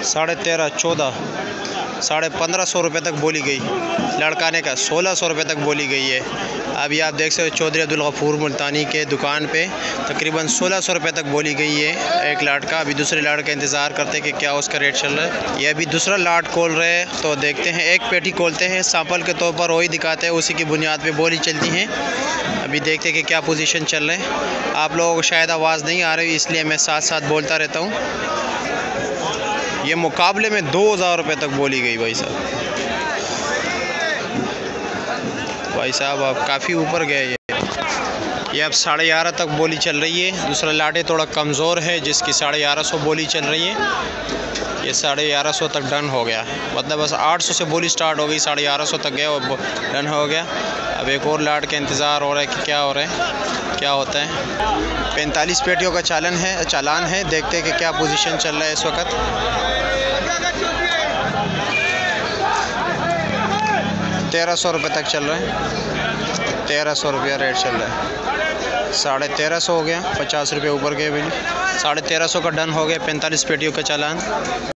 13.5, 14, 1550 रुपये तक बोली गई। लड़काने का 1600 रुपये तक बोली गई है। अभी आप देख सकते हो चौधरी अब्दुल गफूर मुल्तानी के दुकान पे तकरीबन 1600 रुपये तक बोली गई है एक लाट का। अभी दूसरे लाट का इंतज़ार करते हैं कि क्या उसका रेट चल रहा है। ये अभी दूसरा लाट खोल रहे हैं, तो देखते हैं। एक पेटी खोलते हैं, सैंपल के तौर पर वही दिखाते हैं, उसी की बुनियाद पे बोली चलती हैं। अभी देखते हैं कि क्या पोजीशन चल रहे हैं। आप लोगों को शायद आवाज़ नहीं आ रही, इसलिए मैं साथ साथ बोलता रहता हूँ। ये मुकाबले में 2000 रुपये तक बोली गई भाई साहब। भाई साहब आप काफ़ी ऊपर गए। ये अब 11.5 तक बोली चल रही है। दूसरा लाटे थोड़ा कमज़ोर है, जिसकी 1150 बोली चल रही है। ये 1150 तक डन हो गया, मतलब बस 800 से बोली स्टार्ट हो गई, 1150 तक गया और डन हो गया। अब एक और लाट का इंतज़ार हो रहा है कि क्या हो रहा है, क्या होता है। 45 पेटियों का चालान है। देखते हैं कि क्या पोजीशन चल रहा है इस वक्त। 1300 रुपये तक चल रहा है। 1300 रुपया रेट चल रहा है। 1350 हो गया, 50 रुपये ऊपर गए। 1350 का डन हो गया। 45 पेटियों का चालान।